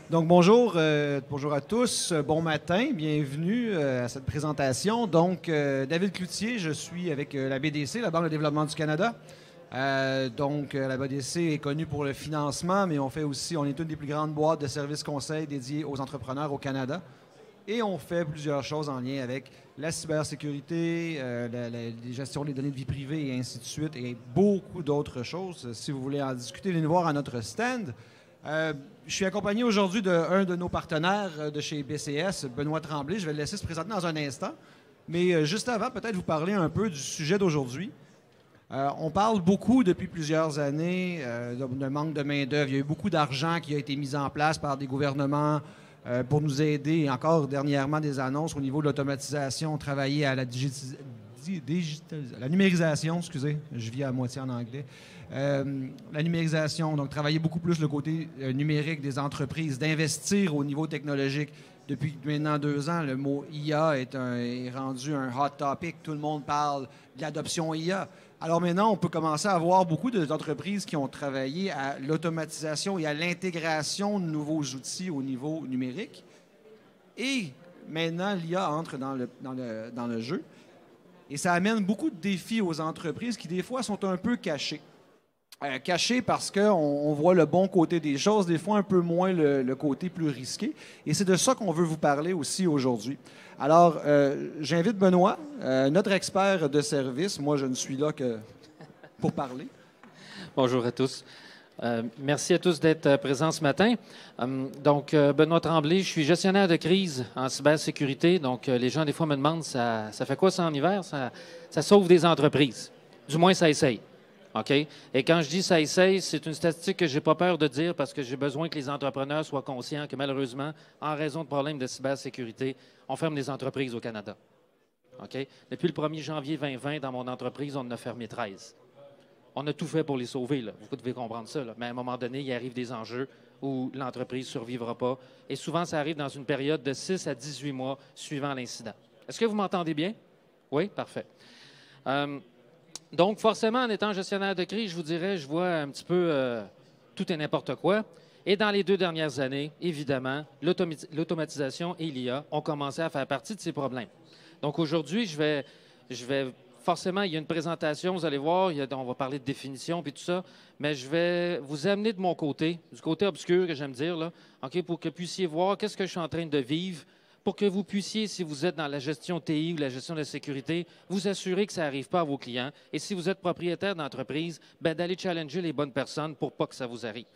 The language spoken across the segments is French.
Donc, bonjour à tous, bon matin, bienvenue à cette présentation. Donc, David Cloutier, je suis avec la BDC, la Banque de développement du Canada. La BDC est connue pour le financement, mais on est une des plus grandes boîtes de services conseils dédiées aux entrepreneurs au Canada. Et on fait plusieurs choses en lien avec la cybersécurité, la gestion des données de vie privée et ainsi de suite, et beaucoup d'autres choses. Si vous voulez en discuter, venez nous voir à notre stand. Je suis accompagné aujourd'hui d'un de nos partenaires de chez BCS, Benoît Tremblay. Je vais le laisser se présenter dans un instant. Mais juste avant, peut-être vous parler un peu du sujet d'aujourd'hui. On parle beaucoup depuis plusieurs années d'un manque de main-d'œuvre. Il y a eu beaucoup d'argent qui a été mis en place par des gouvernements pour nous aider. Et encore dernièrement, des annonces au niveau de l'automatisation, travailler à la numérisation, excusez, je vis à moitié en anglais. La numérisation, donc travailler beaucoup plus le côté numérique des entreprises, d'investir au niveau technologique. Depuis maintenant 2 ans, le mot IA est rendu un hot topic. Tout le monde parle de l'adoption IA. Alors maintenant, on peut commencer à voir beaucoup d'entreprises qui ont travaillé à l'automatisation et à l'intégration de nouveaux outils au niveau numérique. Et maintenant, l'IA entre dans le jeu. Et ça amène beaucoup de défis aux entreprises qui, des fois, sont un peu cachés. Cachés parce qu'on voit le bon côté des choses, des fois un peu moins le côté plus risqué. Et c'est de ça qu'on veut vous parler aussi aujourd'hui. Alors, j'invite Benoît, notre expert de service. Moi, je ne suis là que pour parler. Bonjour à tous. Merci à tous d'être présents ce matin. Benoît Tremblay, je suis gestionnaire de crise en cybersécurité. Donc, les gens, des fois, me demandent, ça fait quoi ça en hiver? Ça sauve des entreprises. Du moins, ça essaye. OK? Et quand je dis ça essaye, c'est une statistique que je n'ai pas peur de dire parce que j'ai besoin que les entrepreneurs soient conscients que, malheureusement, en raison de problèmes de cybersécurité, on ferme des entreprises au Canada. OK? Depuis le 1er janvier 2020, dans mon entreprise, on en a fermé 13. On a tout fait pour les sauver, là. Vous devez comprendre ça. Là. Mais à un moment donné, il arrive des enjeux où l'entreprise ne survivra pas. Et souvent, ça arrive dans une période de 6 à 18 mois suivant l'incident. Est-ce que vous m'entendez bien? Oui? Parfait. Donc, forcément, en étant gestionnaire de crise, je vous dirais, je vois un petit peu tout et n'importe quoi. Et dans les 2 dernières années, évidemment, l'automatisation et l'IA ont commencé à faire partie de ces problèmes. Donc, aujourd'hui, je vais forcément, il y a une présentation, vous allez voir, on va parler de définition puis tout ça, mais je vais vous amener de mon côté, du côté obscur que j'aime dire, là, OK, pour que vous puissiez voir qu'est-ce que je suis en train de vivre, pour que vous puissiez, si vous êtes dans la gestion TI ou la gestion de la sécurité, vous assurer que ça n'arrive pas à vos clients. Et si vous êtes propriétaire d'entreprise, d'aller challenger les bonnes personnes pour pas que ça vous arrive.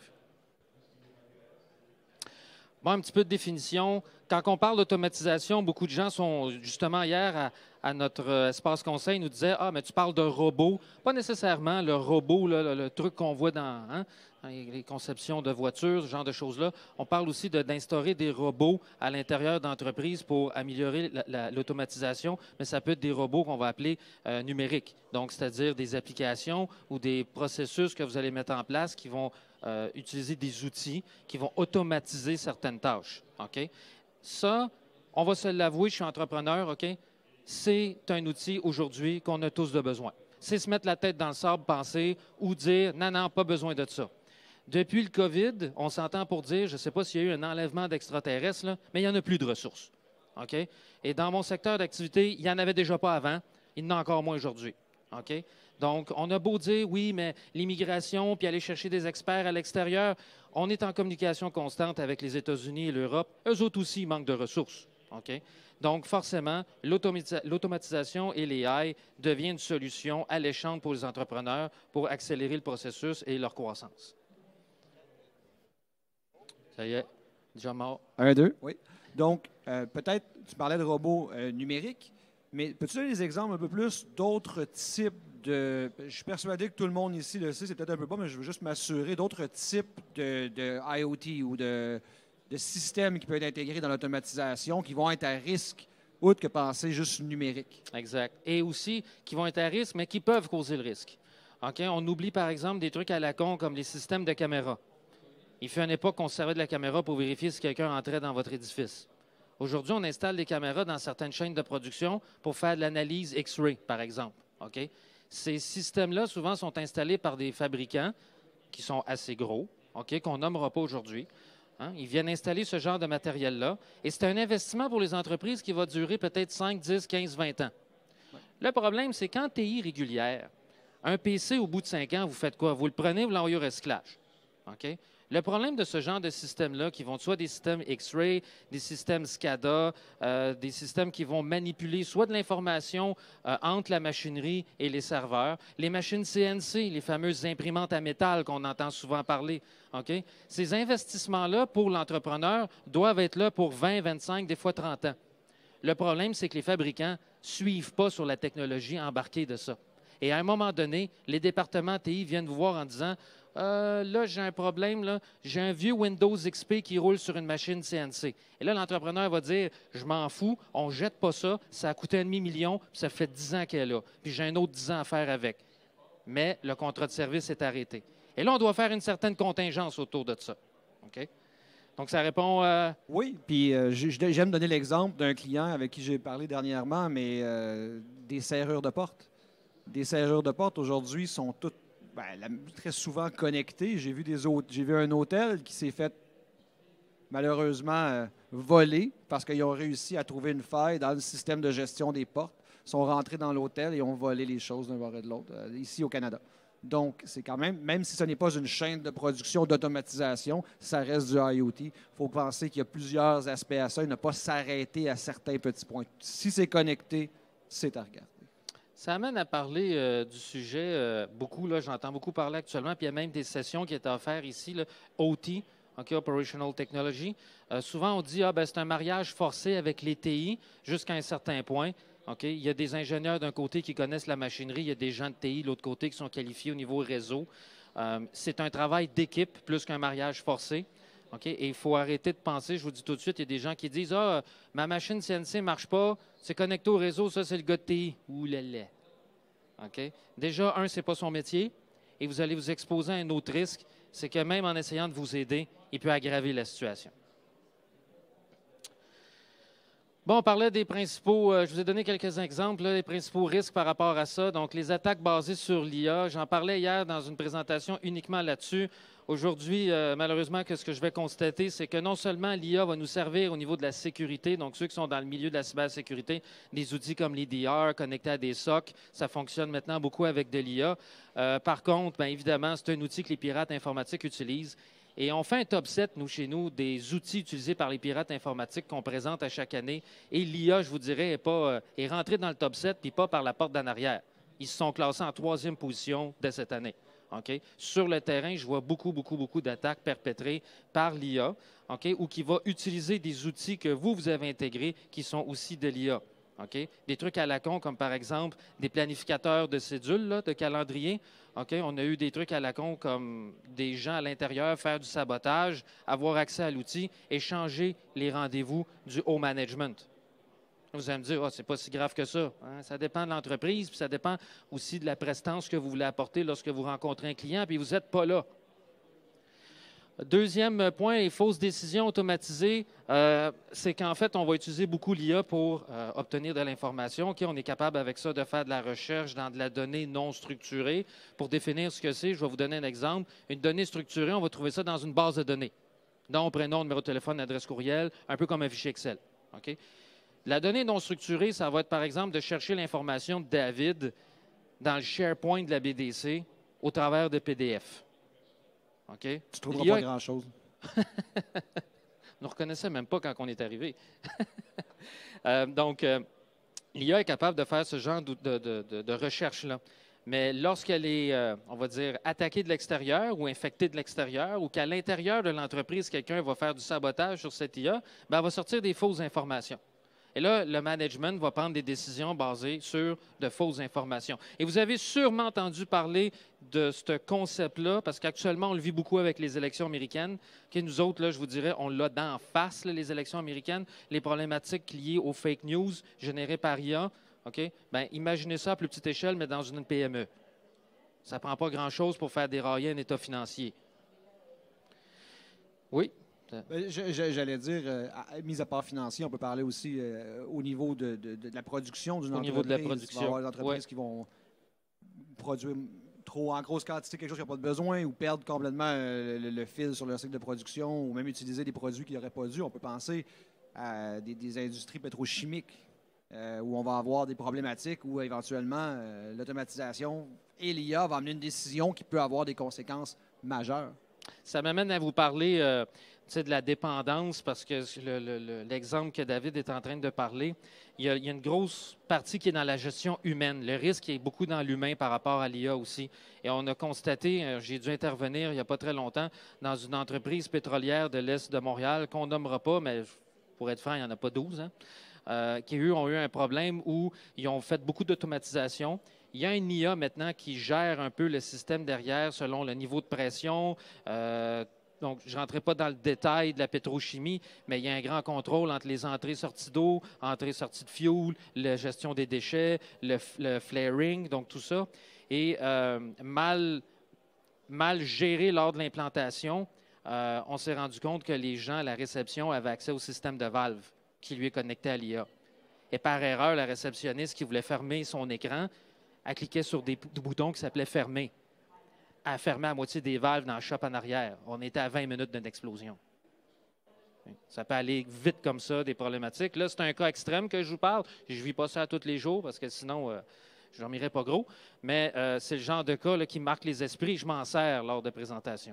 Bon, un petit peu de définition. Quand on parle d'automatisation, beaucoup de gens sont, justement, hier, à notre espace conseil, nous disaient « Ah, mais tu parles de robot. » Pas nécessairement le robot, là, le truc qu'on voit dans les conceptions de voitures, ce genre de choses-là. On parle aussi d'instaurer des robots à l'intérieur d'entreprises pour améliorer l'automatisation, mais ça peut être des robots qu'on va appeler numériques. Donc, c'est-à-dire des applications ou des processus que vous allez mettre en place qui vont utiliser des outils qui vont automatiser certaines tâches. OK? Ça, on va se l'avouer, je suis entrepreneur, OK? C'est un outil aujourd'hui qu'on a tous de besoin. C'est se mettre la tête dans le sable, penser ou dire « Non, non, pas besoin de ça ». Depuis le COVID, on s'entend pour dire, je ne sais pas s'il y a eu un enlèvement d'extraterrestres, là, mais il n'y en a plus de ressources. OK? Et dans mon secteur d'activité, il n'y en avait déjà pas avant, il y en a encore moins aujourd'hui. OK? Donc, on a beau dire, oui, mais l'immigration, puis aller chercher des experts à l'extérieur, on est en communication constante avec les États-Unis et l'Europe. Eux autres aussi manquent de ressources. OK? Donc, forcément, l'automatisation et l'AI deviennent une solution alléchante pour les entrepreneurs pour accélérer le processus et leur croissance. Ça y est, déjà mort. 1, 2, oui. Donc, peut-être, tu parlais de robots numériques, mais peux-tu donner des exemples un peu plus d'autres types de... Je suis persuadé que tout le monde ici le sait, c'est peut-être un peu pas, mais je veux juste m'assurer d'autres types de IoT ou de systèmes qui peuvent être intégrés dans l'automatisation qui vont être à risque, outre que penser juste numérique. Exact. Et aussi qui vont être à risque, mais qui peuvent causer le risque. OK? On oublie, par exemple, des trucs à la con comme les systèmes de caméra. Il fut une époque qu'on se servait de la caméra pour vérifier si quelqu'un entrait dans votre édifice. Aujourd'hui, on installe des caméras dans certaines chaînes de production pour faire de l'analyse X-ray, par exemple. OK? Ces systèmes-là, souvent, sont installés par des fabricants qui sont assez gros, OK, qu'on nommera pas aujourd'hui. Hein? Ils viennent installer ce genre de matériel-là. Et c'est un investissement pour les entreprises qui va durer peut-être 5, 10, 15, 20 ans. Le problème, c'est qu'en TI régulière, un PC, au bout de 5 ans, vous faites quoi? Vous le prenez, vous l'envoyez au recyclage. OK? Le problème de ce genre de système-là, qui vont soit des systèmes X-ray, des systèmes SCADA, des systèmes qui vont manipuler soit de l'information entre la machinerie et les serveurs, les machines CNC, les fameuses imprimantes à métal qu'on entend souvent parler. OK? Ces investissements-là, pour l'entrepreneur, doivent être là pour 20, 25, des fois 30 ans. Le problème, c'est que les fabricants ne suivent pas sur la technologie embarquée de ça. Et à un moment donné, les départements TI viennent vous voir en disant là, j'ai un problème, là, j'ai un vieux Windows XP qui roule sur une machine CNC. Et là, l'entrepreneur va dire je m'en fous, on ne jette pas ça, ça a coûté 500 000, puis ça fait 10 ans qu'elle est là, puis j'ai un autre 10 ans à faire avec. Mais le contrat de service est arrêté. Et là, on doit faire une certaine contingence autour de ça. OK? Donc, ça répond. Oui, puis j'aime donner l'exemple d'un client avec qui j'ai parlé dernièrement, mais des serrures de porte. Des serrures de porte aujourd'hui sont toutes très souvent connectées. J'ai vu un hôtel qui s'est fait malheureusement voler parce qu'ils ont réussi à trouver une faille dans le système de gestion des portes. Ils sont rentrés dans l'hôtel et ont volé les choses d'un bord et de l'autre, ici au Canada. Donc, c'est quand même si ce n'est pas une chaîne de production d'automatisation, ça reste du IoT. Il faut penser qu'il y a plusieurs aspects à ça et ne pas s'arrêter à certains petits points. Si c'est connecté, c'est à regarder. Ça amène à parler du sujet beaucoup. Là, j'entends beaucoup parler actuellement. Puis il y a même des sessions qui étaient offertes ici, là, OT, okay, Operational Technology. Souvent, on dit c'est un mariage forcé avec les TI jusqu'à un certain point. Okay? Il y a des ingénieurs d'un côté qui connaissent la machinerie, il y a des gens de TI de l'autre côté qui sont qualifiés au niveau réseau. C'est un travail d'équipe plus qu'un mariage forcé. Okay? Et il faut arrêter de penser, je vous dis tout de suite, il y a des gens qui disent ma machine CNC ne marche pas, c'est connecté au réseau, ça c'est le gars de TI. Ouh là là. Okay? Déjà, ce n'est pas son métier et vous allez vous exposer à un autre risque, c'est que même en essayant de vous aider, il peut aggraver la situation. Bon, on parlait des principaux, je vous ai donné quelques exemples, là, les principaux risques par rapport à ça. Donc, les attaques basées sur l'IA, j'en parlais hier dans une présentation uniquement là-dessus. Aujourd'hui, malheureusement, ce que je vais constater, c'est que non seulement l'IA va nous servir au niveau de la sécurité, donc ceux qui sont dans le milieu de la cybersécurité, des outils comme l'EDR, connectés à des SOC, ça fonctionne maintenant beaucoup avec de l'IA. Par contre, bien évidemment, c'est un outil que les pirates informatiques utilisent. Et on fait un top 7, nous, chez nous, des outils utilisés par les pirates informatiques qu'on présente à chaque année. Et l'IA, je vous dirais, est rentré dans le top 7, puis pas par la porte d'en arrière. Ils se sont classés en 3e position dès cette année. Okay? Sur le terrain, je vois beaucoup d'attaques perpétrées par l'IA, okay? Ou qui va utiliser des outils que vous avez intégrés qui sont aussi de l'IA. Okay? Des trucs à la con, comme par exemple des planificateurs de cédules, là, de calendrier. Okay? On a eu des trucs à la con comme des gens à l'intérieur faire du sabotage, avoir accès à l'outil et changer les rendez-vous du haut management. Vous allez me dire, c'est pas si grave que ça. Hein? Ça dépend de l'entreprise, puis ça dépend aussi de la prestance que vous voulez apporter lorsque vous rencontrez un client, puis vous n'êtes pas là. Deuxième point, les fausses décisions automatisées, c'est qu'en fait, on va utiliser beaucoup l'IA pour obtenir de l'information. Okay, on est capable avec ça de faire de la recherche dans de la donnée non structurée. Pour définir ce que c'est, je vais vous donner un exemple. Une donnée structurée, on va trouver ça dans une base de données. Nom, prénom, numéro de téléphone, adresse courriel, un peu comme un fichier Excel. Okay? La donnée non structurée, ça va être par exemple de chercher l'information de David dans le SharePoint de la BDC au travers de PDF. Okay? Tu ne trouveras pas grand-chose. On ne reconnaissait même pas quand on est arrivé. Donc, l'IA est capable de faire ce genre de recherche-là. Mais lorsqu'elle est, on va dire, attaquée de l'extérieur ou infectée de l'extérieur, ou qu'à l'intérieur de l'entreprise, quelqu'un va faire du sabotage sur cette IA, bien, elle va sortir des fausses informations. Et là, le management va prendre des décisions basées sur de fausses informations. Et vous avez sûrement entendu parler de ce concept-là, parce qu'actuellement, on le vit beaucoup avec les élections américaines. Okay, nous autres, là, je vous dirais, on l'a d'en face, là, les élections américaines, les problématiques liées aux fake news générées par IA. Okay? Bien, imaginez ça à plus petite échelle, mais dans une PME. Ça ne prend pas grand-chose pour faire dérailler un état financier. Oui? J'allais dire, mis à part financier, on peut parler aussi au niveau de la production d'une entreprise. Au niveau de la production. Il va y avoir des entreprises qui vont trop en grosse quantité quelque chose qui n'a pas de besoin ou perdre complètement le fil sur leur cycle de production ou même utiliser des produits qu'ils n'auraient pas dû. On peut penser à des industries pétrochimiques où on va avoir des problématiques où éventuellement l'automatisation et l'IA vont amener une décision qui peut avoir des conséquences majeures. Ça m'amène à vous parler de la dépendance parce que l'exemple que David est en train de parler, il y a une grosse partie qui est dans la gestion humaine. Le risque est beaucoup dans l'humain par rapport à l'IA aussi. Et on a constaté, j'ai dû intervenir il n'y a pas très longtemps, dans une entreprise pétrolière de l'Est de Montréal qu'on nommera pas, mais pour être franc, il n'y en a pas 12, qui, eux, ont eu un problème où ils ont fait beaucoup d'automatisation. Il y a une IA maintenant qui gère un peu le système derrière selon le niveau de pression. Donc, je ne rentrerai pas dans le détail de la pétrochimie, mais il y a un grand contrôle entre les entrées-sorties d'eau, entrées-sorties de fuel, la gestion des déchets, le flaring, donc tout ça. Et mal géré lors de l'implantation, on s'est rendu compte que les gens à la réception avaient accès au système de valve qui lui est connecté à l'IA. Et par erreur, la réceptionniste qui voulait fermer son écran, elle cliquait sur des boutons qui s'appelaient « Fermer ». Elle fermait à moitié des valves dans le shop en arrière. On était à 20 minutes d'une explosion. Ça peut aller vite comme ça, des problématiques. Là, c'est un cas extrême que je vous parle. Je ne vis pas ça tous les jours parce que sinon, je dormirais pas gros. Mais c'est le genre de cas là, qui marque les esprits. Je m'en sers lors de présentations.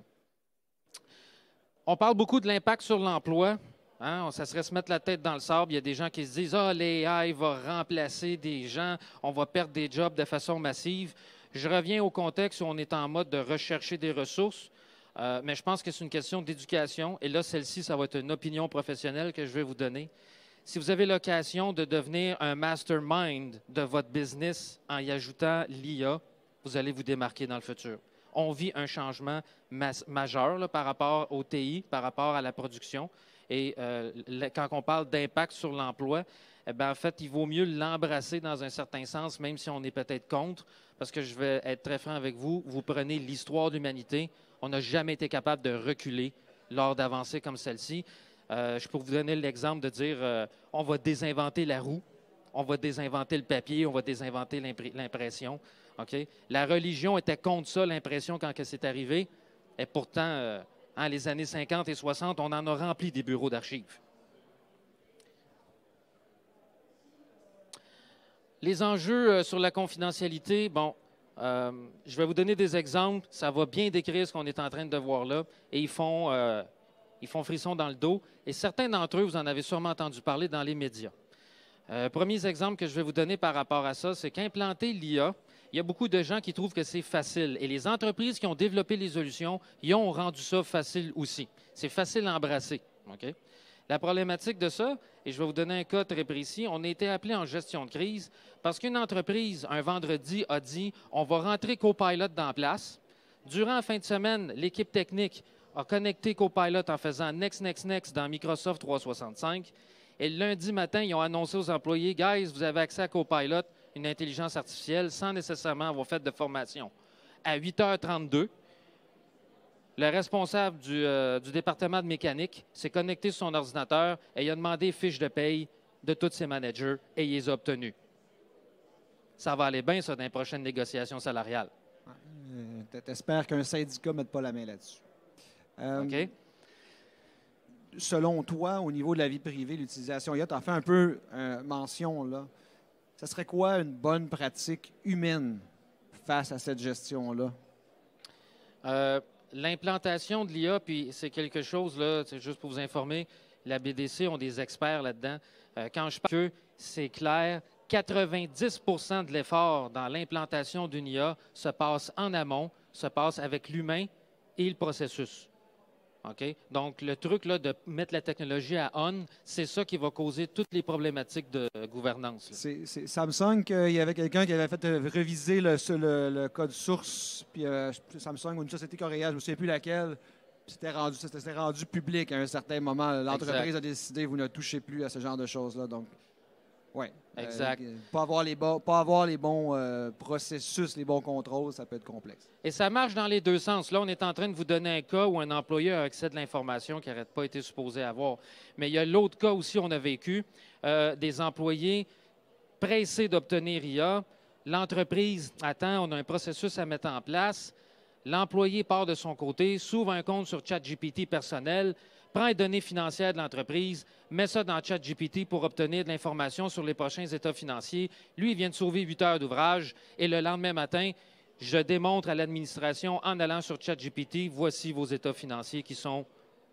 On parle beaucoup de l'impact sur l'emploi. Hein? Ça serait se mettre la tête dans le sable. Il y a des gens qui se disent « Ah, l'AI va remplacer des gens. On va perdre des jobs de façon massive. » Je reviens au contexte où on est en mode de rechercher des ressources, mais je pense que c'est une question d'éducation. Et là, celle-ci, ça va être une opinion professionnelle que je vais vous donner. Si vous avez l'occasion de devenir un mastermind de votre business en y ajoutant l'IA, vous allez vous démarquer dans le futur. On vit un changement majeur là, par rapport au TI, par rapport à la production. Et quand on parle d'impact sur l'emploi, eh bien, en fait, il vaut mieux l'embrasser dans un certain sens, même si on est peut-être contre, parce que je vais être très franc avec vous. Vous prenez l'histoire de l'humanité, on n'a jamais été capable de reculer lors d'avancées comme celle-ci. Je peux vous donner l'exemple de dire on va désinventer la roue, on va désinventer le papier, on va désinventer l'impression. Okay? La religion était contre ça, l'impression, quand c'est arrivé. Et pourtant, les années 50 et 60, on en a rempli des bureaux d'archives. Les enjeux sur la confidentialité, bon, je vais vous donner des exemples. Ça va bien décrire ce qu'on est en train de voir là. Et ils font frisson dans le dos. Et certains d'entre eux, vous en avez sûrement entendu parler dans les médias. Premiers exemples que je vais vous donner par rapport à ça, c'est qu'implanter l'IA, il y a beaucoup de gens qui trouvent que c'est facile. Et les entreprises qui ont développé les solutions, ils ont rendu ça facile aussi. C'est facile à embrasser. Okay? La problématique de ça, et je vais vous donner un cas très précis, on a été appelé en gestion de crise parce qu'une entreprise, un vendredi, a dit « on va rentrer Copilot dans la place ». Durant la fin de semaine, l'équipe technique a connecté Copilot en faisant « next, next, next » dans Microsoft 365. Et le lundi matin, ils ont annoncé aux employés « Guys, vous avez accès à Copilot, une intelligence artificielle, sans nécessairement avoir fait de formation ». À 8h32, le responsable du département de mécanique s'est connecté sur son ordinateur et il a demandé fiche de paye de tous ses managers et il les a obtenus. Ça va aller bien, ça, dans les prochaines négociations salariales. T'espères qu'un syndicat ne mette pas la main là-dessus. OK. Selon toi, au niveau de la vie privée, l'utilisation IA, tu as fait un peu mention, là. Ça serait quoi une bonne pratique humaine face à cette gestion-là? L'implantation de l'IA, puis c'est quelque chose, là, c'est juste pour vous informer, la BDC ont des experts là-dedans. Quand je parle que c'est clair, 90 de l'effort dans l'implantation d'une IA se passe en amont, se passe avec l'humain et le processus. Okay? Donc, le truc là, de mettre la technologie à on, c'est ça qui va causer toutes les problématiques de gouvernance. C'est Samsung, qu'il y avait quelqu'un qui avait fait réviser le code source, puis Samsung ou une société coréenne, je ne me souviens plus laquelle, c'était rendu public à un certain moment. L'entreprise a décidé, vous ne touchez plus à ce genre de choses-là. Donc, oui. Exact. Pas avoir les bons processus, les bons contrôles, ça peut être complexe. Et ça marche dans les deux sens. Là, on est en train de vous donner un cas où un employé a accès à de l'information qui n'aurait pas été supposé avoir. Mais il y a l'autre cas aussi, on a vécu, des employés pressés d'obtenir IA. L'entreprise attend, on a un processus à mettre en place. L'employé part de son côté, s'ouvre un compte sur ChatGPT personnel, prend les données financières de l'entreprise, met ça dans ChatGPT pour obtenir de l'information sur les prochains états financiers. Lui, il vient de sauver 8 heures d'ouvrage et le lendemain matin, je démontre à l'administration en allant sur ChatGPT, voici vos états financiers qui sont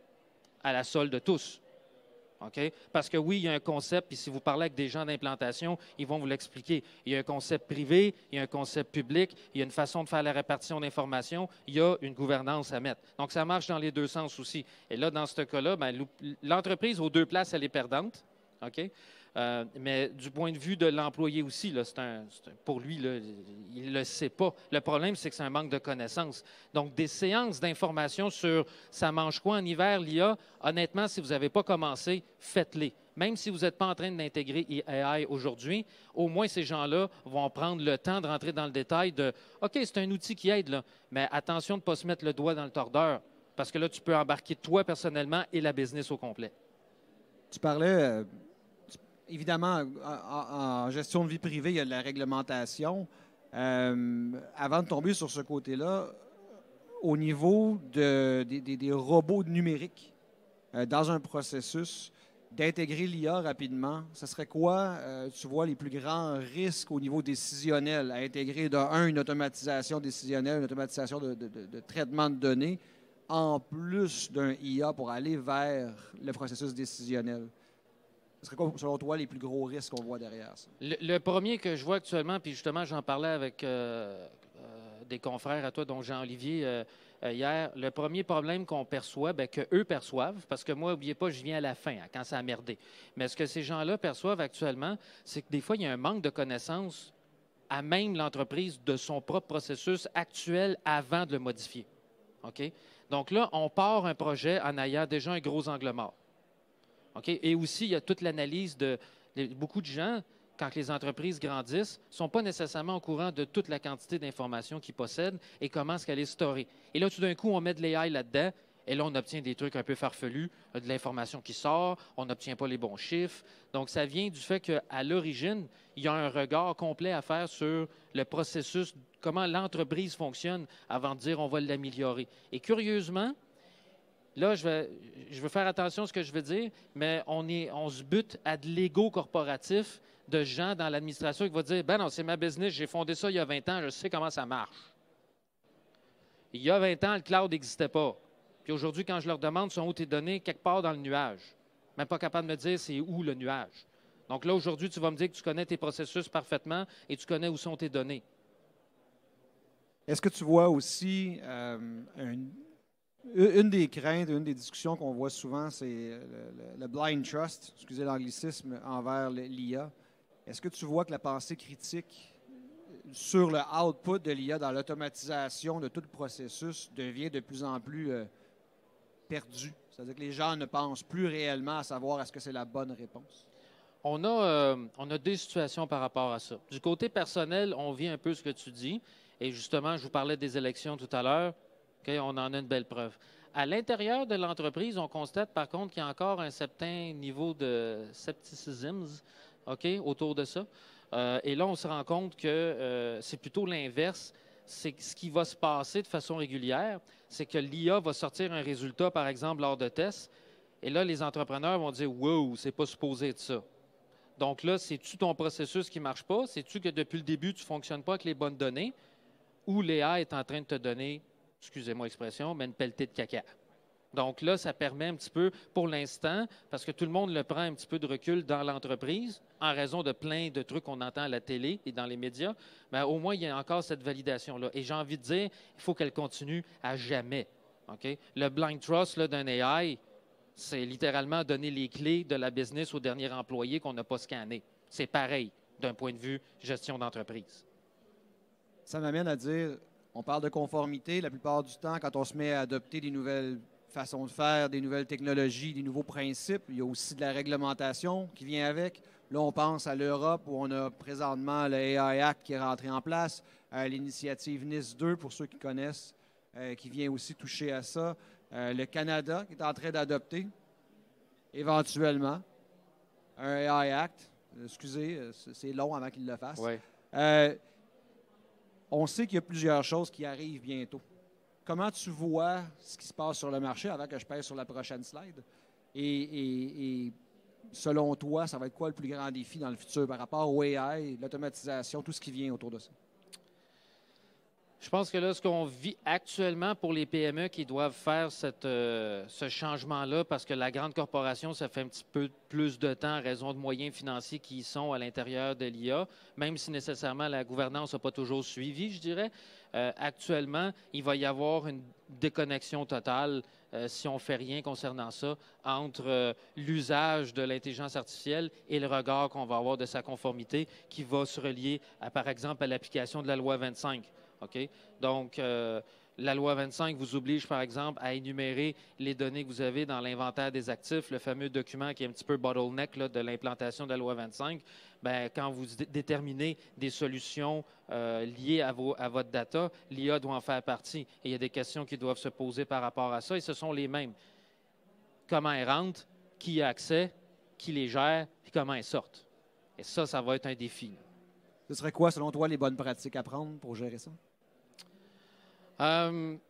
à la solde de tous. Okay? Parce que oui, il y a un concept, puis si vous parlez avec des gens d'implantation, ils vont vous l'expliquer. Il y a un concept privé, il y a un concept public, il y a une façon de faire la répartition d'informations, il y a une gouvernance à mettre. Donc, ça marche dans les deux sens aussi. Et là, dans ce cas-là, l'entreprise aux deux places, elle est perdante. Okay? Mais du point de vue de l'employé aussi, là, pour lui, là, il ne le sait pas. Le problème, c'est que c'est un manque de connaissances. Donc, des séances d'information sur ça mange quoi en hiver, l'IA, honnêtement, si vous n'avez pas commencé, faites-les. Même si vous n'êtes pas en train d'intégrer AI aujourd'hui, au moins ces gens-là vont prendre le temps de rentrer dans le détail de « OK, c'est un outil qui aide, là, mais attention de ne pas se mettre le doigt dans le tordeur, parce que là, tu peux embarquer toi personnellement et la business au complet. » Tu parlais... Évidemment, en gestion de vie privée, il y a de la réglementation. Avant de tomber sur ce côté-là, au niveau des robots numériques dans un processus, d'intégrer l'IA rapidement, ce serait quoi, tu vois, les plus grands risques au niveau décisionnel à intégrer une automatisation décisionnelle, une automatisation de traitement de données, en plus d'un IA pour aller vers le processus décisionnel? Ce serait quoi, selon toi, les plus gros risques qu'on voit derrière ça? Le premier que je vois actuellement, puis justement, j'en parlais avec des confrères à toi, dont Jean-Olivier, hier, le premier problème qu'on perçoit, qu'eux perçoivent, parce que moi, n'oubliez pas, je viens à la fin, hein, quand ça a merdé. Mais ce que ces gens-là perçoivent actuellement, c'est que des fois, il y a un manque de connaissances à même l'entreprise de son propre processus actuel avant de le modifier. OK? Donc là, on part un projet en ayant déjà un gros angle mort. Okay? Et aussi, il y a toute l'analyse de beaucoup de gens, quand les entreprises grandissent, ne sont pas nécessairement au courant de toute la quantité d'informations qu'ils possèdent et comment est-ce qu'elle est storée. Et là, tout d'un coup, on met de l'AI là-dedans, et là, on obtient des trucs un peu farfelus, de l'information qui sort, on n'obtient pas les bons chiffres. Donc, ça vient du fait qu'à l'origine, il y a un regard complet à faire sur le processus, comment l'entreprise fonctionne avant de dire on va l'améliorer. Et curieusement, là, je veux faire attention à ce que je veux dire, mais on se bute à de l'ego corporatif de gens dans l'administration qui vont dire « Ben non, c'est ma business, j'ai fondé ça il y a 20 ans, je sais comment ça marche. » Il y a 20 ans, le cloud n'existait pas. Puis aujourd'hui, quand je leur demande sont où tes données, quelque part dans le nuage. Même pas capable de me dire c'est où le nuage. Donc là, aujourd'hui, tu vas me dire que tu connais tes processus parfaitement et tu connais où sont tes données. Est-ce que tu vois aussi une des craintes, une des discussions qu'on voit souvent, c'est le blind trust, excusez l'anglicisme, envers l'IA. Est-ce que tu vois que la pensée critique sur le output de l'IA dans l'automatisation de tout le processus devient de plus en plus perdue? C'est-à-dire que les gens ne pensent plus réellement à savoir est-ce que c'est la bonne réponse? On a deux situations par rapport à ça. Du côté personnel, on vit un peu ce que tu dis. Et justement, je vous parlais des élections tout à l'heure. Okay, on en a une belle preuve. À l'intérieur de l'entreprise, on constate par contre qu'il y a encore un certain niveau de scepticisme autour de ça. Et là, on se rend compte que c'est plutôt l'inverse. C'est ce qui va se passer de façon régulière, c'est que l'IA va sortir un résultat, par exemple, lors de tests. Et là, les entrepreneurs vont dire « Wow, c'est pas supposé être ça ». Donc là, c'est-tu ton processus qui ne marche pas? C'est-tu que depuis le début, tu ne fonctionnes pas avec les bonnes données? Ou l'IA est en train de te donner, excusez-moi l'expression, mais une pelletée de caca. Donc là, ça permet un petit peu, pour l'instant, parce que tout le monde le prend un petit peu de recul dans l'entreprise, en raison de plein de trucs qu'on entend à la télé et dans les médias, mais au moins, il y a encore cette validation-là. Et j'ai envie de dire, il faut qu'elle continue à jamais. Okay? Le blind trust d'un AI, c'est littéralement donner les clés de la business au dernier employé qu'on n'a pas scanné. C'est pareil d'un point de vue gestion d'entreprise. Ça m'amène à dire, on parle de conformité la plupart du temps quand on se met à adopter des nouvelles façons de faire, des nouvelles technologies, des nouveaux principes. Il y a aussi de la réglementation qui vient avec. Là, on pense à l'Europe où on a présentement le AI Act qui est rentré en place, l'initiative NIS 2 pour ceux qui connaissent, qui vient aussi toucher à ça. Le Canada qui est en train d'adopter éventuellement un AI Act. Excusez, c'est long avant qu'il le fasse. Ouais. On sait qu'il y a plusieurs choses qui arrivent bientôt. Comment tu vois ce qui se passe sur le marché avant que je passe sur la prochaine slide? Et selon toi, ça va être quoi le plus grand défi dans le futur par rapport au AI, l'automatisation, tout ce qui vient autour de ça? Je pense que là, ce qu'on vit actuellement pour les PME qui doivent faire ce changement-là, parce que la grande corporation, ça fait un petit peu plus de temps à raison de moyens financiers qui y sont à l'intérieur de l'IA, même si nécessairement la gouvernance n'a pas toujours suivi, je dirais. Actuellement, il va y avoir une déconnexion totale, si on ne fait rien concernant ça, entre l'usage de l'intelligence artificielle et le regard qu'on va avoir de sa conformité qui va se relier, par exemple, à l'application de la loi 25. OK? Donc, la loi 25 vous oblige, par exemple, à énumérer les données que vous avez dans l'inventaire des actifs, le fameux document qui est un petit peu bottleneck là, de l'implantation de la loi 25. Bien, quand vous déterminez des solutions liées à votre data, l'IA doit en faire partie. Et il y a des questions qui doivent se poser par rapport à ça, et ce sont les mêmes. Comment elles rentrent, qui y a accès, qui les gère, puis comment elles sortent. Et ça va être un défi. Ce serait quoi, selon toi, les bonnes pratiques à prendre pour gérer ça? À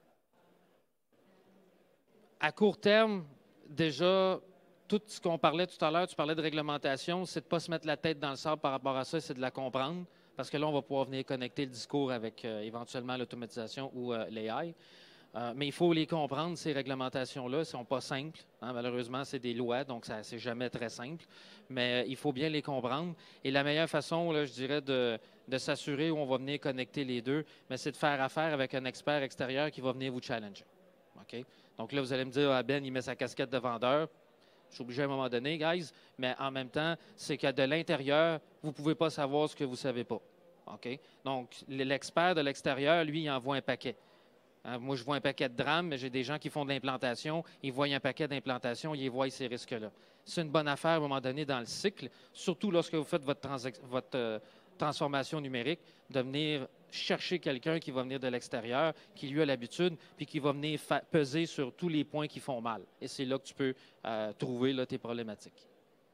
court terme, déjà, tout ce qu'on parlait tout à l'heure, tu parlais de réglementation, c'est de ne pas se mettre la tête dans le sable par rapport à ça, c'est de la comprendre, parce que là, on va pouvoir venir connecter le discours avec éventuellement l'automatisation ou l'AI. Mais il faut les comprendre, ces réglementations-là. Elles ne sont pas simples. Hein, malheureusement, c'est des lois, donc ça c'est jamais très simple. Mais il faut bien les comprendre. Et la meilleure façon, là, je dirais, de s'assurer où on va venir connecter les deux, c'est de faire affaire avec un expert extérieur qui va venir vous challenger. OK? Donc là, vous allez me dire, ah, Ben, il met sa casquette de vendeur. Je suis obligé à un moment donné, guys. Mais en même temps, c'est que de l'intérieur, vous ne pouvez pas savoir ce que vous ne savez pas. OK? Donc, l'expert de l'extérieur, lui, il envoie un paquet. Moi, je vois un paquet de drames, mais j'ai des gens qui font de l'implantation, ils voient un paquet d'implantation, ils voient ces risques-là. C'est une bonne affaire à un moment donné dans le cycle, surtout lorsque vous faites votre transformation numérique, de venir chercher quelqu'un qui va venir de l'extérieur, qui lui a l'habitude, puis qui va venir peser sur tous les points qui font mal. Et c'est là que tu peux trouver là, tes problématiques.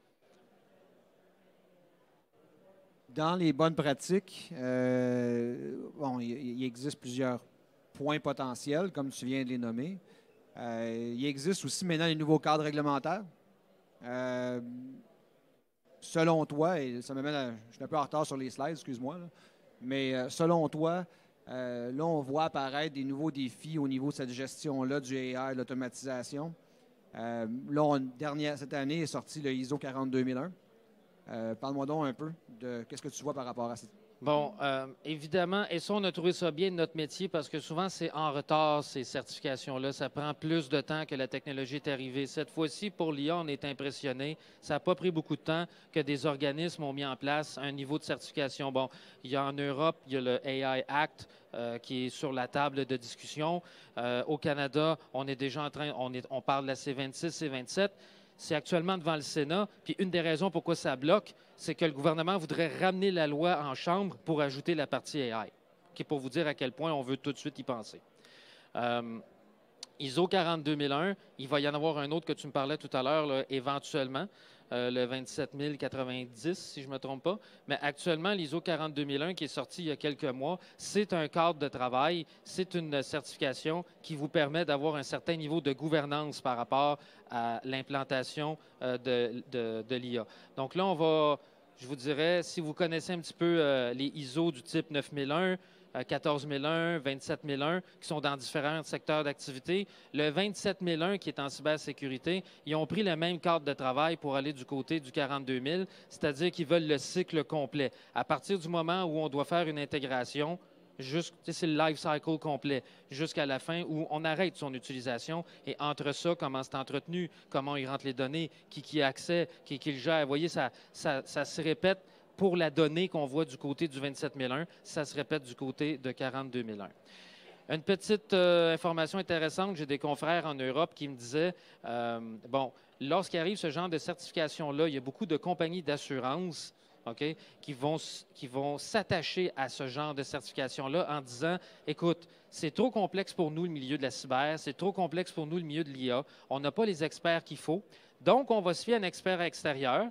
Dans les bonnes pratiques, il existe plusieurs points potentiels, comme tu viens de les nommer. Il existe aussi maintenant les nouveaux cadres réglementaires. Selon toi, et ça m'amène à... Je suis un peu en retard sur les slides, excuse-moi, là, mais selon toi, là, on voit apparaître des nouveaux défis au niveau de cette gestion-là du AI, de l'automatisation. Cette année est sorti le ISO 42001. Parle-moi donc un peu de qu'est-ce que tu vois par rapport à ça. Bon, évidemment, et ça, on a trouvé ça bien de notre métier parce que souvent, c'est en retard, ces certifications-là. Ça prend plus de temps que la technologie est arrivée. Cette fois-ci, pour l'IA, on est impressionné. Ça n'a pas pris beaucoup de temps que des organismes ont mis en place un niveau de certification. Bon, il y a en Europe, il y a le AI Act qui est sur la table de discussion. Au Canada, on est déjà en train, on parle de la C26, C27. C'est actuellement devant le Sénat. Puis une des raisons pourquoi ça bloque, c'est que le gouvernement voudrait ramener la loi en chambre pour ajouter la partie AI, qui est pour vous dire à quel point on veut tout de suite y penser. ISO 42001, il va y en avoir un autre que tu me parlais tout à l'heure, éventuellement, le 27090, si je ne me trompe pas. Mais actuellement, l'ISO 42001, qui est sorti il y a quelques mois, c'est un cadre de travail, c'est une certification qui vous permet d'avoir un certain niveau de gouvernance par rapport à l'implantation de l'IA. Donc là, on va, je vous dirais, si vous connaissez un petit peu les ISO du type 9001, 14001, 27001, qui sont dans différents secteurs d'activité. Le 27001, qui est en cybersécurité, ils ont pris le même cadre de travail pour aller du côté du 42000, c'est-à-dire qu'ils veulent le cycle complet. À partir du moment où on doit faire une intégration, c'est le life cycle complet, jusqu'à la fin où on arrête son utilisation. Et entre ça, comment c'est entretenu, comment il rentre les données, qui a accès, qui le gère. Vous voyez, ça se répète. Pour la donnée qu'on voit du côté du 27001, ça se répète du côté de 42001. Une petite information intéressante, j'ai des confrères en Europe qui me disaient, lorsqu'il arrive ce genre de certification-là, il y a beaucoup de compagnies d'assurance qui vont s'attacher à ce genre de certification-là en disant, écoute, c'est trop complexe pour nous le milieu de la cyber, c'est trop complexe pour nous le milieu de l'IA, on n'a pas les experts qu'il faut, donc on va se fier à un expert extérieur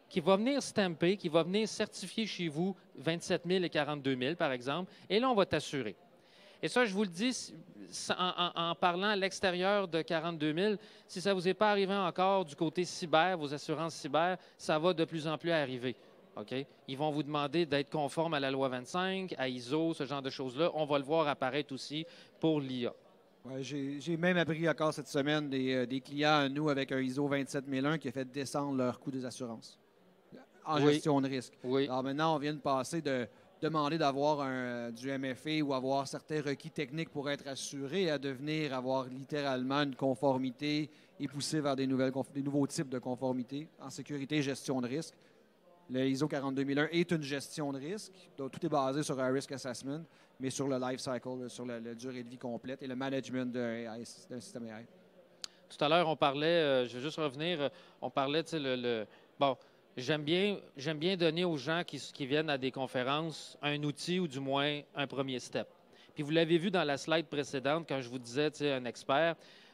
qui va venir stamper, qui va venir certifier chez vous 27 000 et 42 000, par exemple, et là, on va t'assurer. Et ça, je vous le dis en parlant à l'extérieur de 42 000, si ça ne vous est pas arrivé encore du côté cyber, vos assurances cyber, ça va de plus en plus arriver. OK? Ils vont vous demander d'être conforme à la loi 25, à ISO, ce genre de choses-là. On va le voir apparaître aussi pour l'IA. Ouais, j'ai même appris encore cette semaine des clients à nous avec un ISO 27001 qui a fait descendre leur coût des assurances en gestion de risque. Oui. Alors maintenant, on vient de passer de demander d'avoir du MFA ou avoir certains requis techniques pour être assuré à devenir avoir littéralement une conformité et pousser vers des nouveaux types de conformité en sécurité et gestion de risque. Le ISO 42001 est une gestion de risque. Donc, tout est basé sur un risk assessment, mais sur le life cycle, sur la durée de vie complète et le management d'un système AI. Tout à l'heure, on parlait, je vais juste revenir, on parlait, tu sais, bon, j'aime bien donner aux gens qui viennent à des conférences un outil ou du moins un premier step. Puis vous l'avez vu dans la slide précédente quand je vous disais, tu sais, un expert,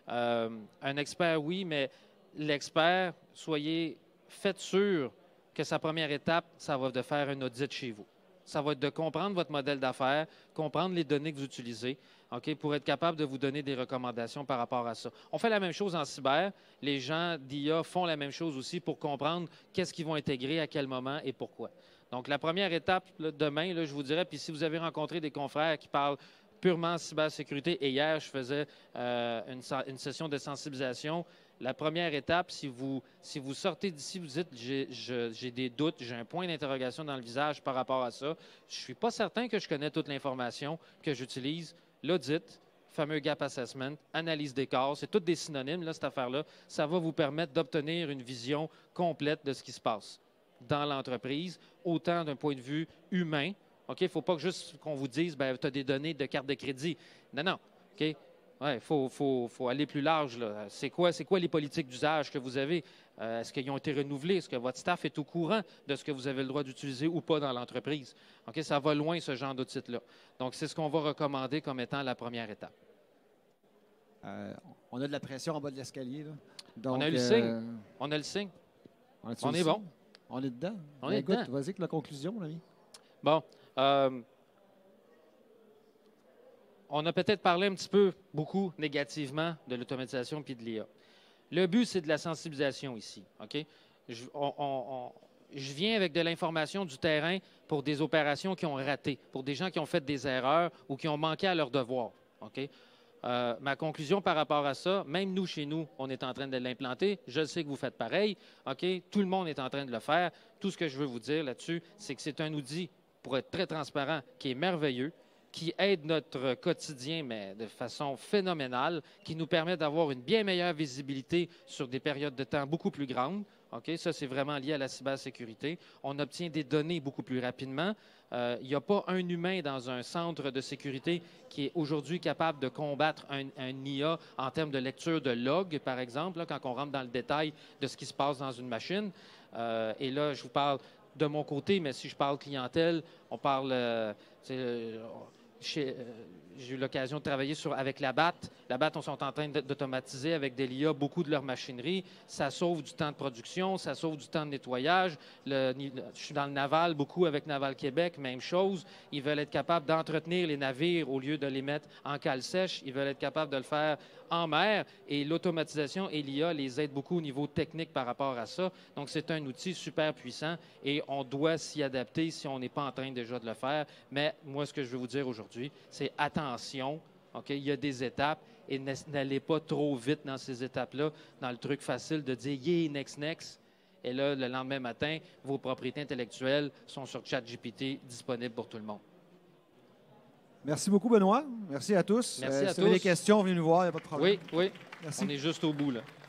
oui, mais l'expert, faites sûr que sa première étape, ça va être de faire un audit chez vous. Ça va être de comprendre votre modèle d'affaires, comprendre les données que vous utilisez, OK, pour être capable de vous donner des recommandations par rapport à ça. On fait la même chose en cyber. Les gens d'IA font la même chose aussi pour comprendre qu'est-ce qu'ils vont intégrer, à quel moment et pourquoi. Donc, la première étape, là, demain, là, je vous dirais, puis si vous avez rencontré des confrères qui parlent purement cybersécurité, et hier, je faisais une session de sensibilisation. La première étape, si vous sortez d'ici, vous dites j'ai des doutes, j'ai un point d'interrogation dans le visage par rapport à ça, je ne suis pas certain que je connais toute l'information que j'utilise. L'audit, fameux gap assessment, analyse des corps, c'est toutes des synonymes, là, cette affaire-là. Ça va vous permettre d'obtenir une vision complète de ce qui se passe dans l'entreprise, autant d'un point de vue humain. OK? Il ne faut pas juste qu'on vous dise tu as des données de carte de crédit. Non, non. OK? Ouais, faut aller plus large. C'est quoi les politiques d'usage que vous avez? Est-ce qu'ils ont été renouvelés? Est-ce que votre staff est au courant de ce que vous avez le droit d'utiliser ou pas dans l'entreprise? OK, ça va loin, ce genre d'audit-là. Donc, c'est ce qu'on va recommander comme étant la première étape. On a de la pression en bas de l'escalier. On a eu le signe. On a le signe. On est bon. On est dedans. On est dedans. Vas-y avec la conclusion, mon ami. Bon. On a peut-être parlé un petit peu, beaucoup, négativement de l'automatisation puis de l'IA. Le but, c'est de la sensibilisation ici. OK? Je viens avec de l'information du terrain pour des opérations qui ont raté, pour des gens qui ont fait des erreurs ou qui ont manqué à leur devoir. OK? Ma conclusion par rapport à ça, même nous, chez nous, on est en train de l'implanter. Je sais que vous faites pareil. OK? Tout le monde est en train de le faire. Tout ce que je veux vous dire là-dessus, c'est que c'est un outil, pour être très transparent, qui est merveilleux, qui aide notre quotidien, mais de façon phénoménale, qui nous permet d'avoir une bien meilleure visibilité sur des périodes de temps beaucoup plus grandes. OK? Ça, c'est vraiment lié à la cybersécurité. On obtient des données beaucoup plus rapidement. Il n'y a pas un humain dans un centre de sécurité qui est aujourd'hui capable de combattre un IA en termes de lecture de log, par exemple, là, quand on rentre dans le détail de ce qui se passe dans une machine. Et là, je vous parle de mon côté, mais si je parle clientèle, on parle... j'ai eu l'occasion de travailler avec la BAT. La BAT, on sont en train d'automatiser avec des LIA beaucoup de leur machinerie. Ça sauve du temps de production, ça sauve du temps de nettoyage. Je suis dans le naval, beaucoup avec Naval Québec, même chose. Ils veulent être capables d'entretenir les navires au lieu de les mettre en cale sèche. Ils veulent être capables de le faire en mer. Et l'automatisation et l'IA les aident beaucoup au niveau technique par rapport à ça. Donc, c'est un outil super puissant et on doit s'y adapter si on n'est pas en train déjà de le faire. Mais moi, ce que je veux vous dire aujourd'hui, c'est attention. OK? Il y a des étapes et n'allez pas trop vite dans ces étapes-là, dans le truc facile de dire « yeah, next, next ». Et là, le lendemain matin, vos propriétés intellectuelles sont sur ChatGPT, disponibles pour tout le monde. Merci beaucoup, Benoît. Merci à tous. Merci à tous. Si vous avez des questions, venez nous voir, il n'y a pas de problème. Oui, oui. Merci. On est juste au bout, là.